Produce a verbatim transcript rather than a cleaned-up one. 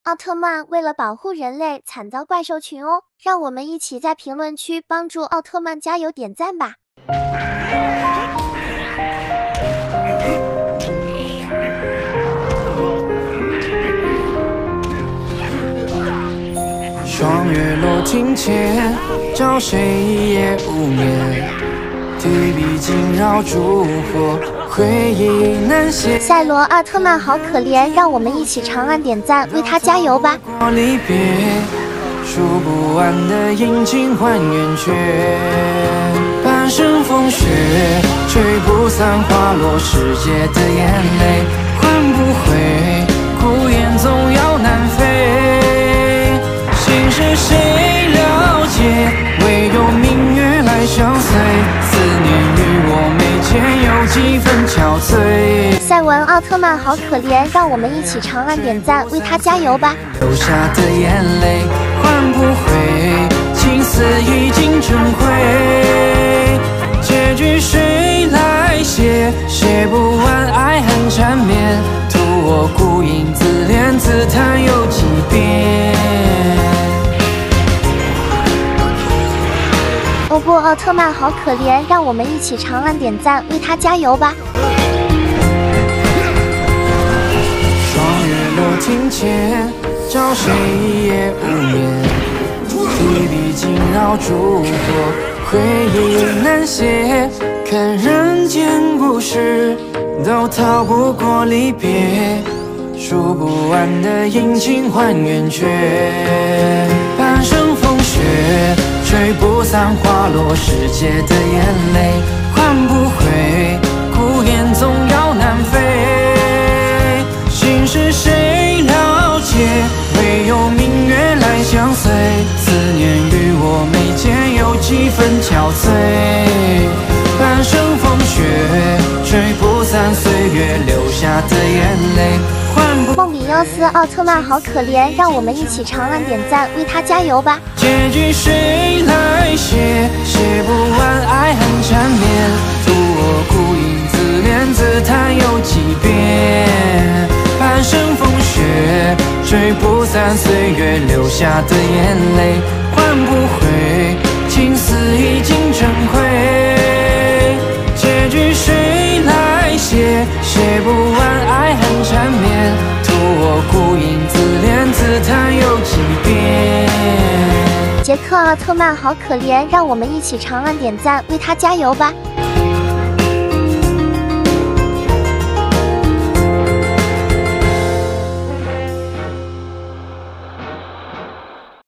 奥特曼为了保护人类，惨遭怪兽群殴，让我们一起在评论区帮助奥特曼加油点赞吧！ 霜月落庭前，照谁一夜无眠？提笔惊扰烛火，回忆难写。 赛罗奥特曼好可怜，让我们一起长按点赞，为他加油吧！ 离别，数不完的阴晴换圆缺，半生风雪，吹不散滑落世界的眼泪，换不回，孤雁总要南飞。心事谁了解？唯有明月来相随。思念与我眉间有几分憔悴。 赛文奥特曼好可怜，让我们一起长按点赞，为他加油吧！ 流下的眼泪换不回，情丝已经成灰。结局谁来写？写不完爱恨缠绵，图我孤影自怜自叹有几遍。 欧布奥特曼好可怜，让我们一起长按点赞，为他加油吧！ 霜月落庭前，照谁一夜无眠？提笔惊扰烛火，回忆难写。看人间故事，都逃不过离别。数不完的阴晴换圆缺，半生风雪，吹不散滑落世界的眼泪，换不回，孤雁总要南飞。心事谁了解？唯有明月来相随。思念与我眉间有几分憔悴。半生风雪，吹不散岁月留下的眼泪，换不。 梦比优斯奥特曼好可怜，让我们一起长按点赞，为他加油吧！ 结局谁来写？写不完爱恨缠绵，图我孤影自怜自叹有几遍。半生风雪，吹不散岁月留下的眼泪，换不回，情丝已经成灰。结局谁来写？写不完爱恨缠绵，图我孤影自怜自叹有几遍。 杰克奥特曼好可怜，让我们一起长按点赞，为他加油吧！